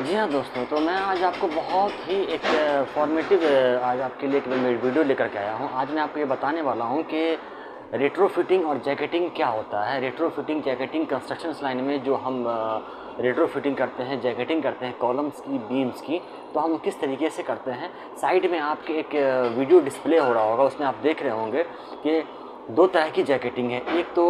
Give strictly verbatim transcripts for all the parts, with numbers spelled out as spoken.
जी हाँ दोस्तों, तो मैं आज आपको बहुत ही एक फॉर्मेटिव आज आपके लिए एक मैं वीडियो लेकर के आया हूँ। आज मैं आपको ये बताने वाला हूँ कि रेट्रोफिटिंग और जैकेटिंग क्या होता है। रेट्रोफिटिंग जैकेटिंग कंस्ट्रक्शन लाइन में जो हम रेट्रोफिटिंग करते हैं, जैकेटिंग करते हैं कॉलम्स की, बीम्स की, तो हम किस तरीके से करते हैं। साइड में आपके एक वीडियो डिस्प्ले हो रहा होगा, उसमें आप देख रहे होंगे कि दो तरह की जैकेटिंग है। एक तो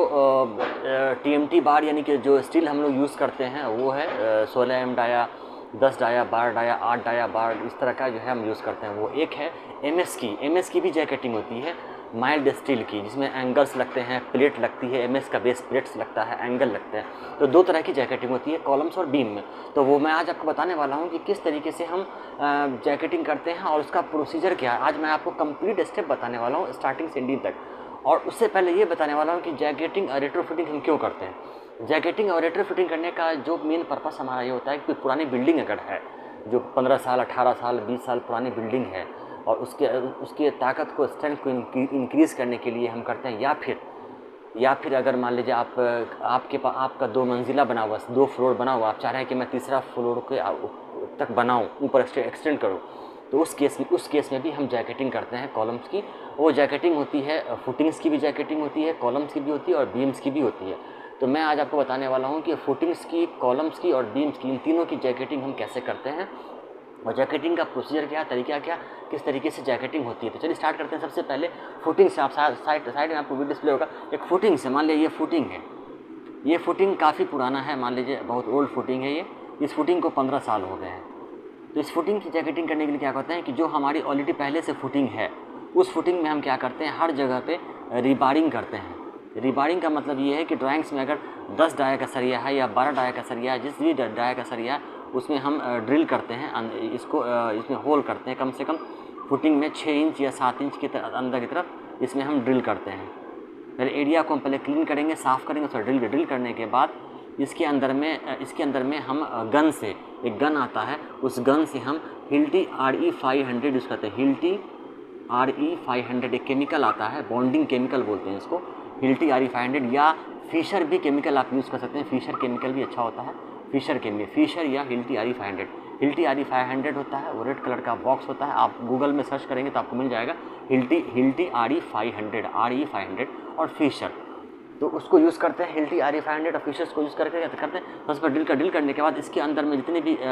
टीएमटी बार यानी कि जो स्टील हम लोग यूज़ करते हैं वो है सोलह एम डाया, दस डाया, बारह डाया, आठ डाया बार, इस तरह का जो है हम यूज़ करते हैं। वो एक है एमएस की। एमएस की भी जैकेटिंग होती है माइल्ड स्टील की, जिसमें एंगल्स लगते हैं, प्लेट लगती है। एमएस का बेस प्लेट्स लगता है, एंगल लगते हैं। तो दो तरह की जैकेटिंग होती है कॉलम्स और बीम में। तो वो मैं आज आपको बताने वाला हूँ कि किस तरीके से हम जैकेटिंग करते हैं और उसका प्रोसीजर क्या है। आज मैं आपको कंप्लीट स्टेप बताने वाला हूँ स्टार्टिंग से एंडिंग तक। और उससे पहले ये बताने वाला हूँ कि जैकेटिंग और रेट्रोफिटिंग हम क्यों करते हैं। जैकेटिंग और रेट्रोफिटिंग करने का जो मेन पर्पस हमारा ये होता है कि पुरानी बिल्डिंग अगर है, जो पंद्रह साल, अठारह साल, बीस साल पुरानी बिल्डिंग है, और उसके उसकी ताकत को, स्ट्रेंथ को इंक्रीज़ करने के लिए हम करते हैं। या फिर या फिर अगर मान लीजिए आप आपके पास आपका दो मंजिला बना हुआ, दो फ्लोर बना हुआ, आप चाह रहे हैं कि मैं तीसरा फ्लोर के तक बनाऊँ, ऊपर एक्सटेंड करूँ, तो उस केस में उस केस में भी हम जैकेटिंग करते हैं कॉलम्स की। वो जैकेटिंग होती है, फुटिंग्स की भी जैकेटिंग होती है, कॉलम्स की भी होती है और बीम्स की भी होती है। तो मैं आज आपको बताने वाला हूँ कि फुटिंग्स की, कॉलम्स की और बीम्स की, इन तीनों की जैकेटिंग हम कैसे करते हैं और जैकेटिंग का प्रोसीजर क्या, तरीका क्या, किस तरीके से जैकेटिंग होती है। तो चलिए स्टार्ट करते हैं। सबसे पहले फुटिंग से। आप साइड साइड में आपको वीडियो डिस्प्ले होगा, एक फुटिंग से। मान लीजिए ये फुटिंग है, ये फुटिंग काफ़ी पुराना है, मान लीजिए बहुत ओल्ड फुटिंग है ये। इस फुटिंग को पंद्रह साल हो गए हैं। तो इस फुटिंग की जैकेटिंग करने के लिए क्या करते हैं कि जो हमारी ऑलरेडी पहले से फुटिंग है, उस फुटिंग में हम क्या करते हैं, हर जगह पे रिबारिंग करते हैं। रिबारिंग का मतलब ये है कि ड्राइंग्स में अगर दस डाया का सरिया है या बारह डाया का सरिया है, जिस भी डाया का सरिया है उसमें हम ड्रिल करते हैं, इसको इसमें होल करते हैं। कम से कम फुटिंग में छः इंच या सात इंच के अंदर की तरफ इसमें हम ड्रिल करते हैं। पहले एरिया को हम पहले क्लीन करेंगे, साफ़ करेंगे, उसको ड्रिल ड्रिल करने के बाद इसके अंदर में इसके अंदर में हम गन से, एक गन आता है, उस गन से हम Hilti R E five hundred use करते हैं। Hilti R E five hundred एक केमिकल आता है, बॉन्डिंग केमिकल बोलते हैं इसको, Hilti R E five hundred, या फिशर भी केमिकल आप यूज़ कर सकते हैं। फिशर केमिकल भी अच्छा होता है, फिशर केमिकल, फिशर या Hilti R E five hundred. Hilti R E five hundred होता है, वो रेड कलर का बॉक्स होता है, आप गूगल में सर्च करेंगे तो आपको मिल जाएगा Hilti Hilti R E five hundred, R E five hundred और फिशर। तो उसको यूज़ करते हैं, Hilti R E five hundred और फिशर्स को यूज़ करके करते हैं। बस पर ड्रिल कर ड्रिल करने के बाद इसके अंदर में जितने भी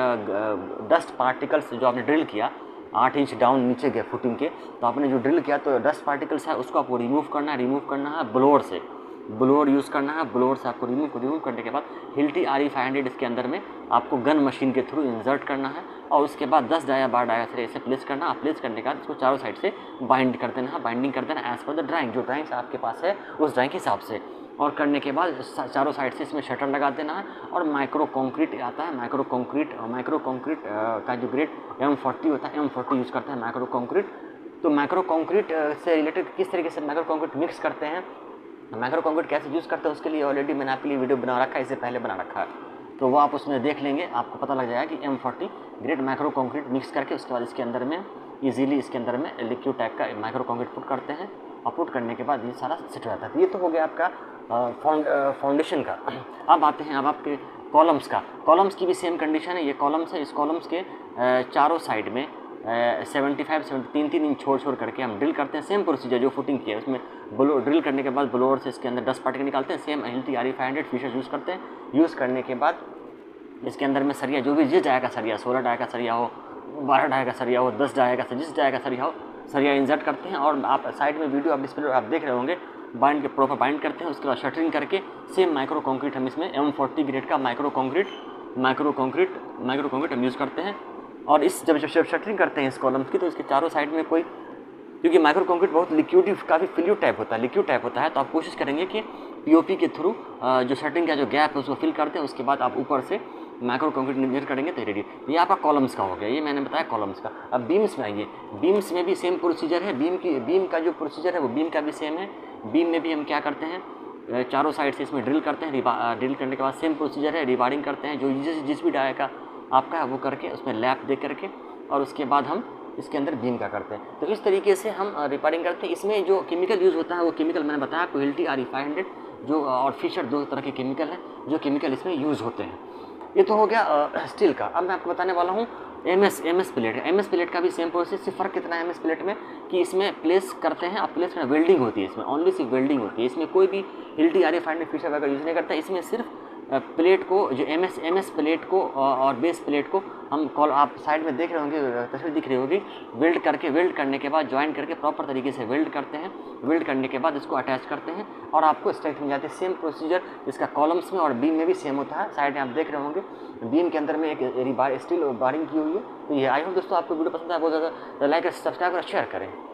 डस्ट पार्टिकल्स जो आपने ड्रिल किया, आठ इंच डाउन नीचे गए फुटिंग के, तो आपने जो ड्रिल किया तो डस्ट पार्टिकल्स है उसको आपको रिमूव करना है। रिमूव करना है ब्लोअर से, ब्लोअर यूज़ करना है। ब्लोअर से आपको रिमूव रिमूव करने के बाद Hilti R E five hundred इसके अंदर में आपको गन मशीन के थ्रू इंसर्ट करना है, और उसके बाद दस डाया बार डाया से ऐसे प्लेस करना है। प्लेस करने के बाद इसको चारों साइड से बाइंड कर देना है, बाइंडिंग कर देना एज पर द ड्राइंग, जो ड्राइंग्स आपके पास है उस ड्राइंग के हिसाब से। और करने के बाद चारों साइड से इसमें शटर लगा देना है। और माइक्रो कंक्रीट आता है, माइक्रो कंक्रीट माइक्रो कंक्रीट का जो ग्रेड एम फोर्टी होता है, एम फोर्टी यूज़ करते हैं माइक्रो कंक्रीट। तो माइक्रो कंक्रीट से रिलेटेड किस तरीके से माइक्रो कंक्रीट मिक्स करते हैं, माइक्रो कंक्रीट कैसे यूज़ करते हैं, उसके लिए ऑलरेडी मैंने आपके लिए वीडियो बना रखा है, इससे पहले बना रखा है, तो वो आप उसमें देख लेंगे, आपको पता लग जाएगा कि M forty grade micro concrete mix करके उसके बाद इसके अंदर में इजीली इसके अंदर में लिक्विड टाइप का माइक्रो कंक्रीट पुट करते हैं। और पुट करने के बाद ये सारा सेट हो जाता है। ये तो हो गया आपका फाउंडेशन का। अब आते हैं अब आपके कॉलम्स का। कॉलम्स की भी सेम कंडीशन है। ये कॉलम्स है, इस कॉलम्स के चारों साइड में सेवेंटी फाइव सेवेंटी तीन तीन इंच छोड़ छोड़ करके हम ड्रिल करते हैं। सेम प्रोसीजर जो फुटिंग किया है उसमें ब्लो ड्रिल करने के बाद ब्लोअर से इसके अंदर डस्ट पार्टिकल निकालते हैं। Same Hilti R E five hundred Fischer use करते हैं। यूज़ करने के बाद इसके अंदर में सरिया, जो भी जिस डाया का सरिया, सोलह डाया का सरिया हो, बारह डाया का सरिया हो, दस डाया का, जिस डाया का सरिया हो, सरिया इंसर्ट करते हैं। और आप साइड में वीडियो आप डिस्प्ले आप देख रहे होंगे, बाइंड के प्रॉपर बाइंड करते हैं। उसके बाद शटरिंग करके सेम माइक्रो कंक्रीट हम इसमें एम फोर्टी ग्रेड का micro concrete micro concrete micro concrete हम यूज़ करते हैं। और इस जब जब शटरिंग करते हैं इस कॉलम्स की, तो इसके चारों साइड में कोई, क्योंकि माइक्रो कंक्रीट बहुत लिक्विड, काफ़ी फ्लूइड टाइप होता है, लिक्विड टाइप होता है, तो आप कोशिश करेंगे कि पीओपी के थ्रू जो शटरिंग का जो गैप है उसको फिल करते हैं। उसके बाद आप ऊपर से माइक्रो कंक्रीट निर्मित करेंगे तो रेडी। ये आपका कॉलम्स का हो गया, ये मैंने बताया कॉलम्स का। अब बीम्स में आइए। बीम्स में भी सेम प्रोसीजर है। बीम की बीम का जो प्रोसीजर है वो बीम का भी सेम है। बीम में भी हम क्या करते हैं, चारों साइड से इसमें ड्रिल करते हैं। ड्रिल करने के बाद सेम प्रोसीजर है, रिबारिंग करते हैं, जो जिस जिस भी डाया का आपका है वो करके उसमें लैप दे करके, और उसके बाद हम इसके अंदर बीम का करते हैं। तो इस तरीके से हम रिपेयरिंग करते हैं। इसमें जो केमिकल यूज़ होता है वो केमिकल मैंने बताया आपको, Hilti R E five hundred जो और फिशर, दो तरह के केमिकल हैं जो केमिकल इसमें यूज़ होते हैं। ये तो हो गया स्टील का। अब मैं आपको बताने वाला हूँ M S M S plate का। एम एस प्लेट का भी सेम प्रोसेस, सिर्फ फ़र्क कितना है एम एस प्लेट में कि इसमें प्लेस करते हैं, अब प्लेस में वेल्डिंग होती है, इसमें ओनली सिर्फ वेल्डिंग होती है, इसमें कोई भी Hilti R F find feature वगैरह यूज़ नहीं करता। इसमें सिर्फ प्लेट को, जो M S M S plate को और बेस प्लेट को हम कॉल, आप साइड में देख रहे होंगे, तस्वीर दिख रही होगी, वेल्ड करके, वेल्ड करने के बाद ज्वाइन करके प्रॉपर तरीके से वेल्ड करते हैं। वेल्ड करने के बाद इसको अटैच करते हैं और आपको स्ट्रेंथ मिल जाती है। सेम प्रोसीजर इसका कॉलम्स में और बीम में भी सेम होता है। साइड में आप देख रहे होंगे बीम के अंदर में एक रिबार स्टील बारिंग की हुई है। तो ये आई होप दोस्तों आपको वीडियो पसंद आया, बहुत ज़्यादा लाइक सब्सक्राइब और शेयर करें।